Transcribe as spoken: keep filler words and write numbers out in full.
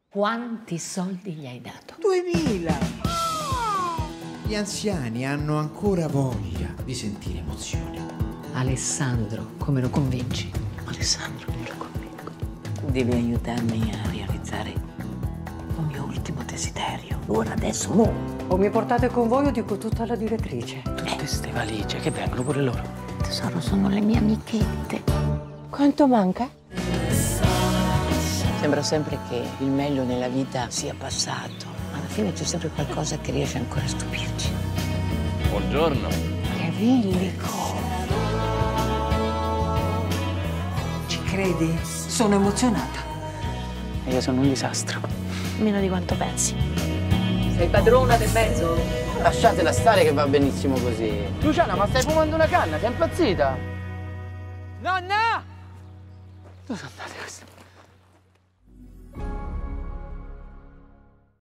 Quanti soldi gli hai dato? Duemila! Gli anziani hanno ancora voglia di sentire emozioni. Alessandro, come lo convinci? Alessandro, io lo convinco. Devi aiutarmi a realizzare il mio ultimo desiderio. Ora, adesso, mo. O mi portate con voi o dico tutto alla direttrice. Tutte queste valigie che vengono pure loro. Tesoro, sono le mie amichette. Quanto manca? Sembra sempre che il meglio nella vita sia passato. Alla fine c'è sempre qualcosa che riesce ancora a stupirci. Buongiorno. Che villico. Ci credi? Sono emozionata. E io sono un disastro. Meno di quanto pensi. Sei padrona del mezzo? Lasciatela stare che va benissimo così. Luciana, ma stai fumando una canna? Sei impazzita? Nonna! Dove sono andate queste?